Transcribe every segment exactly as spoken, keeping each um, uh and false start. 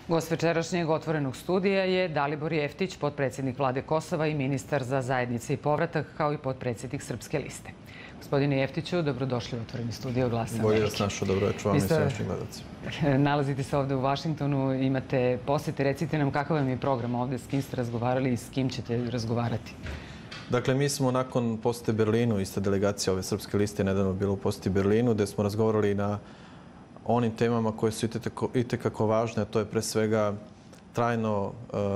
Gost večerašnjeg otvorenog studija je Dalibor Jeftić, potpredsjednik Vlade Kosova i ministar za zajednice i povratak, kao i potpredsjednik Srpske liste. Gospodine Jeftiću, dobrodošli u otvoreni studio Glasa Amerike. Bolje vas našao, dobro večer vam i svešnjim gledalcima. Nalazite se ovde u Vašingtonu, imate posete. Recite nam kakav vam je program ovde, s kim ste razgovarali i s kim ćete razgovarati? Dakle, mi smo nakon posete Berlinu, ista delegacija ove Srpske liste nedavno bila u poseti Berlinu, gde smo razgovarali na onim temama koje su itekako važne, a to je pre svega trajno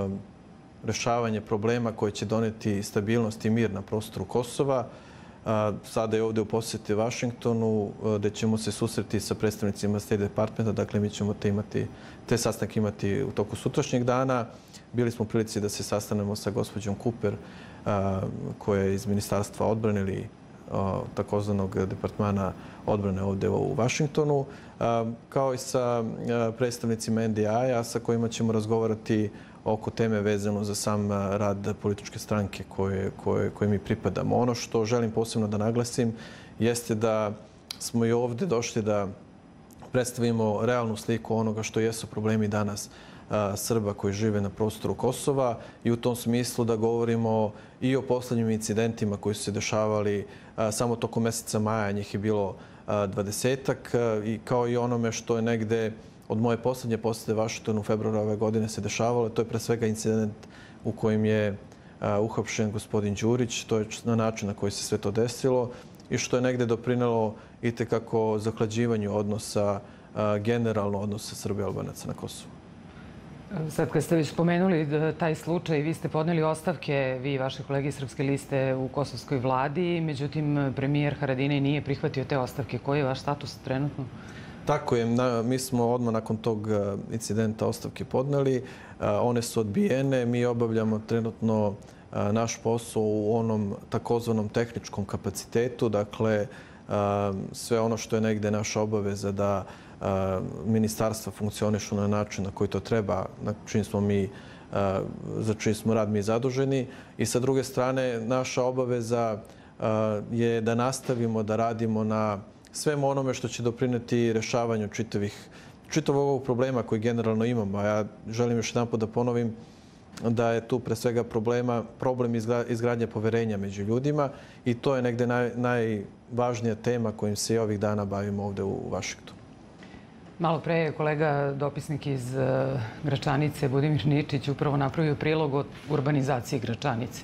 rešavanje problema koje će doneti stabilnost i mir na prostoru Kosova. Sada je ovde u poseti Vašingtonu, gde ćemo se susreti sa predstavnicima State Departmenta. Dakle, mi ćemo te, imati, te sastanke imati u toku sutrašnjeg dana. Bili smo u prilici da se sastanemo sa gospođom Cooper, koja je iz Ministarstva odbrane ili takozvanog departmana odbrane ovde u Vašingtonu, kao i sa predstavnicima N D I-a sa kojima ćemo razgovarati oko teme vezano za sam rad političke stranke koje, koje, koje mi pripadamo. Ono što želim posebno da naglasim jeste da smo i ovde došli da predstavimo realnu sliku onoga što jesu problemi danas Srba koji žive na prostoru Kosova i u tom smislu da govorimo i o poslednjim incidentima koji su se dešavali samo tokom meseca maja, njih je bilo dvadesetak, i kao i onome što je negde od moje poslednje posete Vašingtonu u februaru ove godine se dešavalo. To je pre svega incident u kojem je uhapšen gospodin Đurić. To je na način na koji se sve to desilo i što je negde doprinelo itekako zahlađivanju odnosa, generalno odnosa Srba i Albanaca na Kosovu. Sad kad ste već spomenuli taj slučaj, vi ste podneli ostavke, vi i vaše kolege iz Srpske liste u kosovskoj vladi, međutim premijer Haradinaj nije prihvatio te ostavke. Koji je vaš status trenutno? Tako je, mi smo odmah nakon tog incidenta ostavke podneli, one su odbijene, mi obavljamo trenutno naš posao u onom takozvanom tehničkom kapacitetu, dakle sve ono što je negde naša obaveza da ministarstva funkcionišu na način na koji to treba, na čim smo mi, za čim smo rad mi zaduženi. I sa druge strane, naša obaveza je da nastavimo da radimo na svemu onome što će doprineti rešavanju čitavih, čitavog ovog problema koji generalno imamo. A ja želim još jedan put da ponovim da je tu pre svega problema, problem izgradnje poverenja među ljudima i to je negde naj, najvažnija tema kojim se i ovih dana bavimo ovde u Vašingtonu. Malo pre je kolega dopisnik iz Gračanice, Budimir Ničić, upravo napravio prilog o urbanizaciji Gračanice.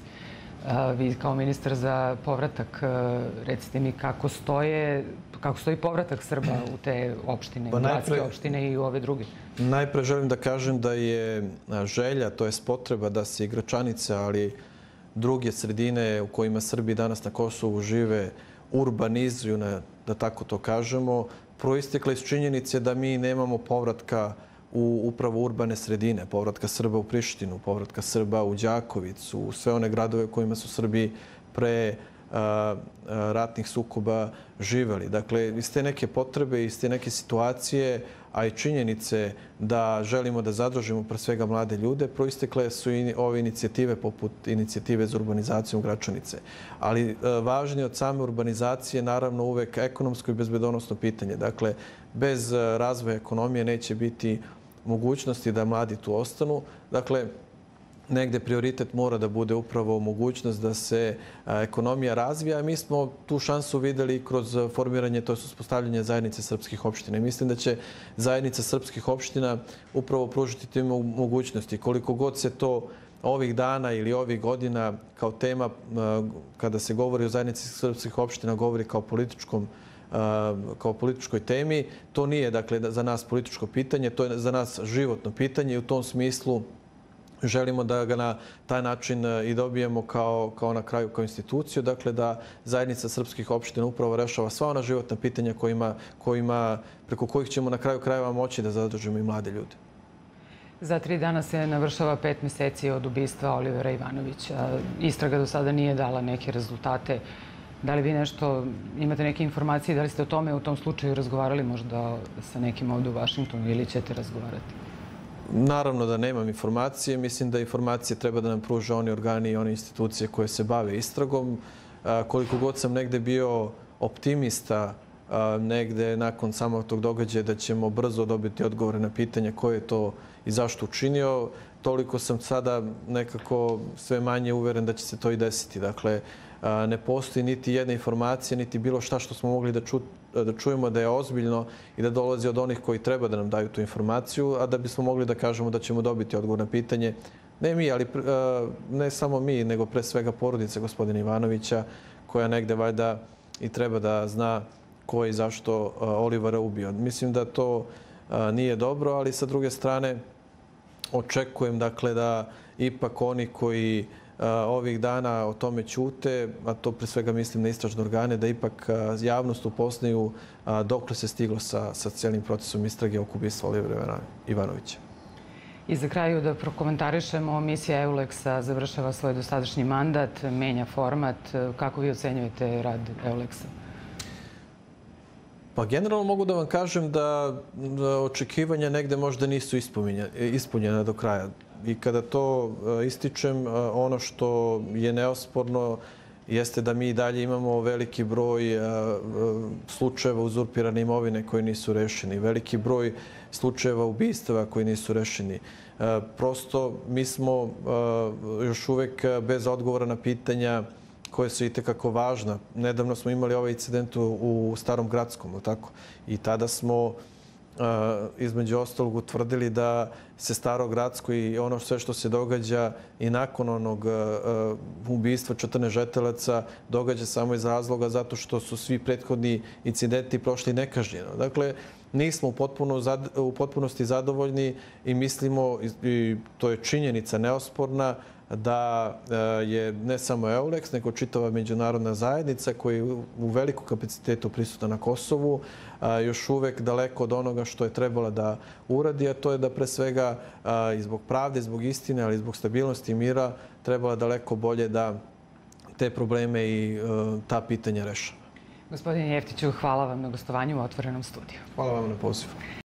Vi kao ministar za povratak, recite mi kako stoje, kako stoji povratak Srba u te opštine, pa gradske opštine i u ove druge? Najpre želim da kažem da je želja, to je potreba da se i Gračanica, ali druge sredine u kojima Srbi danas na Kosovu žive urbanizuju, da tako to kažemo, proistekla iz činjenice da mi nemamo povratka u upravo urbane sredine, povratka Srba u Prištinu, povratka Srba u Đakovicu, u sve one gradove u kojima su Srbi pre a, a, ratnih sukoba živeli. Dakle, iz te neke potrebe, iz te neke situacije, a i činjenice da želimo da zadržimo pre svega mlade ljude, proistekle su i ove inicijative poput inicijative za urbanizaciju Gračanice. Ali a, važnije od same urbanizacije naravno uvek ekonomsko i bezbedonosno pitanje. Dakle, bez razvoja ekonomije neće biti mogućnosti da mladi tu ostanu. Dakle, negde prioritet mora da bude upravo mogućnost da se ekonomija razvija. Mi smo tu šansu videli kroz formiranje, to je uspostavljanje zajednice srpskih opština. I mislim da će zajednica srpskih opština upravo pružiti te mogućnosti. Koliko god se to ovih dana ili ovih godina kao tema, kada se govori o zajednici srpskih opština, govori kao političkom kao političkoj temi. To nije, dakle, za nas političko pitanje, to je za nas životno pitanje i u tom smislu želimo da ga na taj način i dobijemo kao, kao na kraju kao instituciju, dakle da zajednica srpskih opština upravo rešava sva ona životna pitanja kojima, kojima, preko kojih ćemo na kraju krajeva moći da zadržimo i mlade ljude. Za tri dana se navršava pet meseci od ubistva Olivera Ivanovića. Istraga do sada nije dala neke rezultate. Da li vi nešto, imate neke informacije, da li ste o tome u tom slučaju razgovarali možda sa nekim ovde u Vašingtonu ili ćete razgovarati? Naravno da nemam informacije. Mislim da informacije treba da nam pruže oni organi i one institucije koje se bave istragom. Koliko god sam negde bio optimista negde nakon samog tog događaja da ćemo brzo dobiti odgovore na pitanje ko je to i zašto učinio. Toliko sam sada nekako sve manje uveren da će se to i desiti. Dakle, ne postoji niti jedna informacija, niti bilo šta što smo mogli da, ču, da čujemo da je ozbiljno i da dolazi od onih koji treba da nam daju tu informaciju, a da bismo mogli da kažemo da ćemo dobiti odgovor na pitanje. Ne mi, ali ne samo mi, nego pre svega porodica gospodina Ivanovića, koja negde valjda i treba da zna ko je i zašto Olivera ubio. Mislim da to nije dobro, ali sa druge strane očekujem dakle da ipak oni koji ovih dana o tome ćute, a to pre svega mislim na istražne organe, da ipak javnost upoznaju dokle se stiglo sa, sa cijelim procesom istrage oko ubistva Olivera Ivanovića. I za kraju da prokomentarišemo, misija EULEX-a završava svoj dosadašnji mandat, menja format. Kako vi ocenjujete rad EULEX-a? Pa generalno mogu da vam kažem da, da očekivanja negde možda nisu ispunjena do kraja. I kada to ističem, ono što je neosporno jeste da mi i dalje imamo veliki broj slučajeva uzurpirane imovine koji nisu rešeni, veliki broj slučajeva ubistava koji nisu rešeni. Prosto mi smo još uvek bez odgovora na pitanja koje su itekako važna. Nedavno smo imali ovaj incident u Starom Gradskom, tako? I tada smo između ostalog utvrdili da se Staro Gradsko i ono sve što se događa i nakon onog ubistva četrnaest žetelaca događa samo iz razloga zato što su svi prethodni incidenti prošli nekažnjeno. Dakle, nismo u, potpuno, u potpunosti zadovoljni i mislimo, i to je činjenica neosporna, da je ne samo EULEX, nego čitava međunarodna zajednica koja je u velikom kapacitetu prisutna na Kosovu, još uvek daleko od onoga što je trebala da uradi, a to je da pre svega i zbog pravde, zbog istine, ali i zbog stabilnosti i mira trebala daleko bolje da te probleme i ta pitanja rešava. Gospodine Jeftiću, hvala vam na gostovanju u Otvorenom studiju. Hvala vam na pozivu.